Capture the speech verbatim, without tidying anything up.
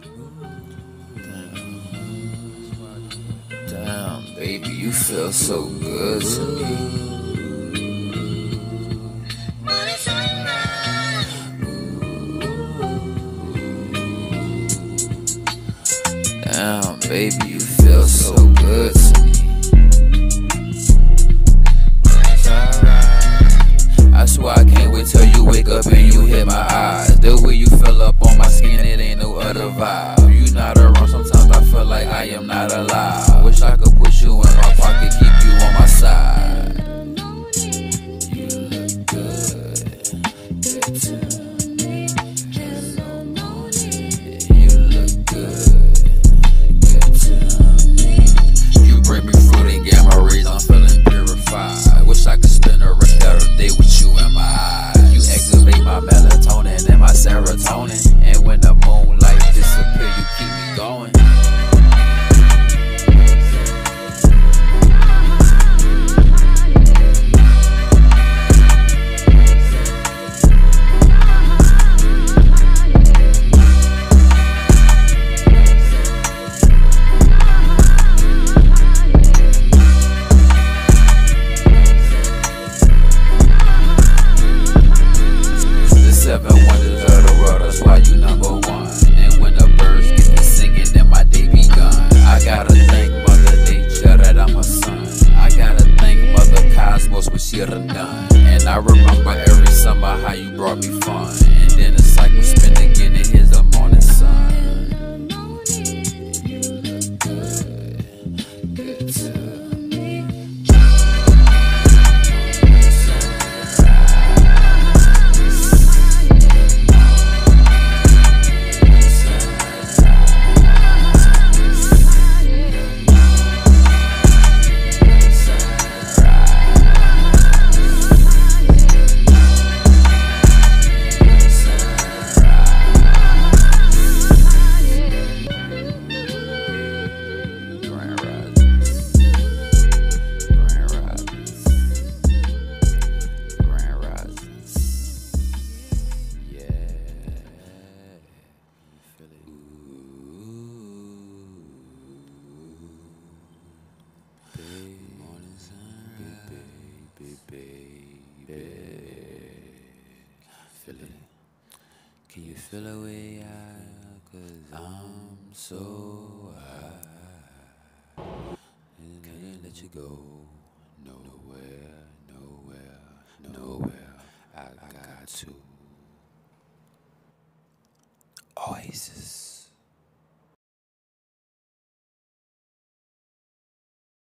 Damn, baby, you feel so good to me. Damn, baby, you feel so good to me. That's alright. I swear I can't wait till you wake up and you hit my eyes. The way you feel up on my skin, it ain't no other vibe. You not around, sometimes I feel like I am not alive. Wish I could put you in my pocket, keep you on my side. You look good, good to me. Hello morning, you look good, good to me. You bring me fruit and gamma rays, I'm feeling purified. Wish I could spend the rest of the day with you in my eyes. You activate my melatonin and my serotonin, and when the moonlight disappear, you keep me going. Seven wonders of the world, that's why you number one. And when the birds get to singing, then my day begun. I gotta thank Mother Nature that I'm a son. I gotta thank Mother Cosmos what she done done. And I remember every summer how you brought me fun. And then the cycle spin again and here's the morning sun. You look good, good to me. Feel it. Can you feel the way I, cause I'm so high. And can't let you go. Nowhere, nowhere, nowhere. I got to.